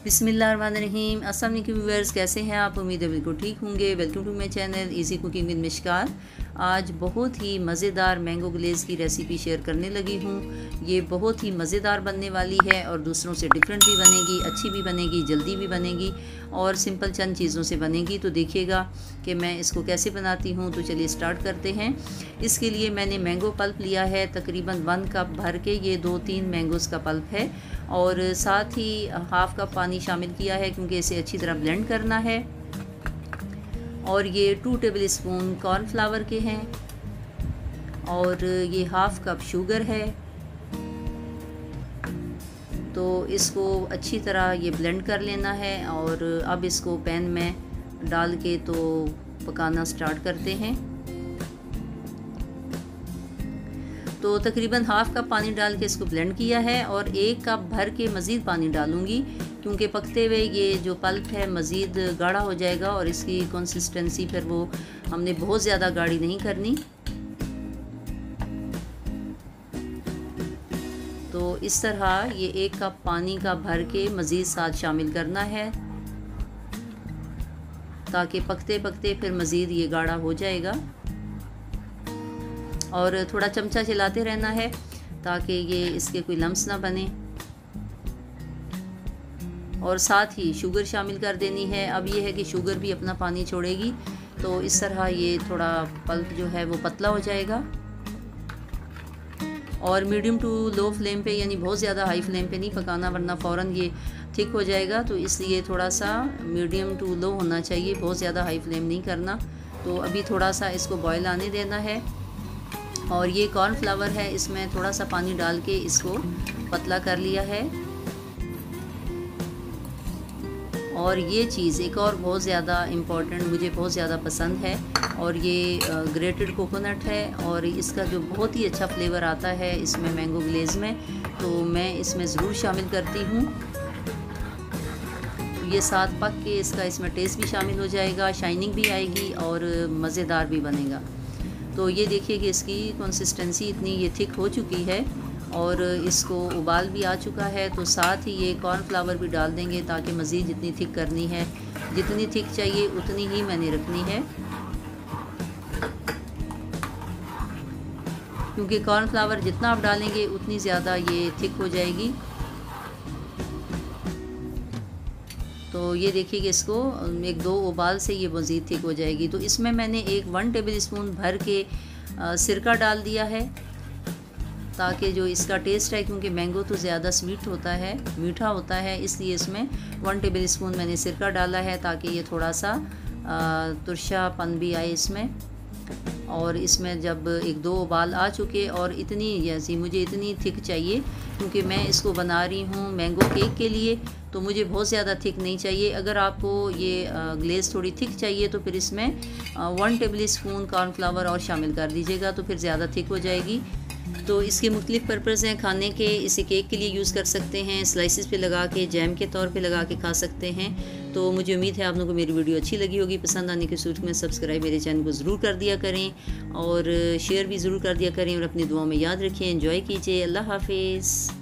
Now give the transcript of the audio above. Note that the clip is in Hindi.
बिस्मिल्लाहिर्रहमानिर्रहीम। अस्सलाम वालेकुम व्यूअर्स, कैसे हैं आप? उम्मीद है बिल्कुल ठीक होंगे। Welcome to my channel easy cooking with Mishkat. आज बहुत ही मज़ेदार मैंगो ग्लेज़ की रेसिपी शेयर करने लगी हूँ। ये बहुत ही मज़ेदार बनने वाली है और दूसरों से डिफरेंट भी बनेगी, अच्छी भी बनेगी, जल्दी भी बनेगी और सिंपल चंद चीज़ों से बनेगी। तो देखिएगा कि मैं इसको कैसे बनाती हूँ। तो चलिए स्टार्ट करते हैं। इसके लिए मैंने मैंगो पल्प लिया है, तकरीबन 1 कप भर के। ये 2-3 मैंगोज़ का पल्प है और साथ ही हाफ़ कप पानी शामिल किया है क्योंकि इसे अच्छी तरह ब्लेंड करना है। और ये 2 टेबल स्पून कॉर्नफ्लावर के हैं और ये हाफ़ कप शुगर है। तो इसको अच्छी तरह ये ब्लेंड कर लेना है और अब इसको पैन में डाल के तो पकाना स्टार्ट करते हैं। तो तकरीबन हाफ़ कप पानी डाल के इसको ब्लेंड किया है और 1 कप भर के मज़ीद पानी डालूँगी क्योंकि पकते हुए ये जो पल्प है मज़ीद गाढ़ा हो जाएगा और इसकी कंसिस्टेंसी फिर वो हमने बहुत ज़्यादा गाढ़ी नहीं करनी। तो इस तरह ये 1 कप पानी का भर के मज़ीद साथ शामिल करना है ताकि पकते पकते फिर मज़ीद ये गाढ़ा हो जाएगा। और थोड़ा चमचा चलाते रहना है ताकि ये इसके कोई लम्स ना बने। और साथ ही शुगर शामिल कर देनी है। अब ये है कि शुगर भी अपना पानी छोड़ेगी तो इस तरह ये थोड़ा पल्प जो है वो पतला हो जाएगा। और मीडियम टू लो फ्लेम पे, यानी बहुत ज़्यादा हाई फ्लेम पे नहीं पकाना वरना फ़ौरन ये थिक हो जाएगा। तो इसलिए थोड़ा सा मीडियम टू लो होना चाहिए, बहुत ज़्यादा हाई फ्लेम नहीं करना। तो अभी थोड़ा सा इसको बॉयल आने देना है। और ये कॉर्नफ्लावर है, इसमें थोड़ा सा पानी डाल के इसको पतला कर लिया है। और ये चीज़ एक और बहुत ज़्यादा इम्पॉर्टेंट, मुझे बहुत ज़्यादा पसंद है और ये ग्रेटेड कोकोनट है और इसका जो बहुत ही अच्छा फ्लेवर आता है इसमें मैंगो ग्लेज़ में, तो मैं इसमें ज़रूर शामिल करती हूँ। ये साथ पक के इसका इसमें टेस्ट भी शामिल हो जाएगा, शाइनिंग भी आएगी और मज़ेदार भी बनेगा। तो ये देखिए कि इसकी कंसिस्टेंसी इतनी ये थिक हो चुकी है और इसको उबाल भी आ चुका है। तो साथ ही ये कॉर्नफ्लावर भी डाल देंगे ताकि मज़ीद जितनी थिक करनी है, जितनी थिक चाहिए उतनी ही मैंने रखनी है क्योंकि कॉर्नफ्लावर जितना आप डालेंगे उतनी ज़्यादा ये थिक हो जाएगी। तो ये देखिए कि इसको 1-2 उबाल से ये मज़ीद थिक हो जाएगी। तो इसमें मैंने 1 टेबल स्पून भर के सिरका डाल दिया है ताकि जो इसका टेस्ट है, क्योंकि मैंगो तो ज़्यादा स्वीट होता है, मीठा होता है, इसलिए इसमें 1 टेबल स्पून मैंने सिरका डाला है ताकि ये थोड़ा सा तुरशापन भी आए इसमें। और इसमें जब 1-2 उबाल आ चुके और इतनी जैसी मुझे इतनी थिक चाहिए क्योंकि मैं इसको बना रही हूँ मैंगो केक के लिए, तो मुझे बहुत ज़्यादा थिक नहीं चाहिए। अगर आपको ये ग्लेज़ थोड़ी थिक चाहिए तो फिर इसमें 1 टेबल स्पून कॉर्नफ्लावर और शामिल कर दीजिएगा तो फिर ज़्यादा थिक हो जाएगी। तो इसके मुख्तलिफ़ पर्पज़ हैं खाने के। इसे केक के लिए यूज़ कर सकते हैं, स्लाइसिस पे लगा के, जैम के तौर पे लगा के खा सकते हैं। तो मुझे उम्मीद है आप लोगों को मेरी वीडियो अच्छी लगी होगी। पसंद आने की सूरत में सब्सक्राइब मेरे चैनल को ज़रूर कर दिया करें और शेयर भी ज़रूर कर दिया करें और अपनी दुआओं में याद रखें। एंजॉय कीजिए। अल्लाह हाफिज़।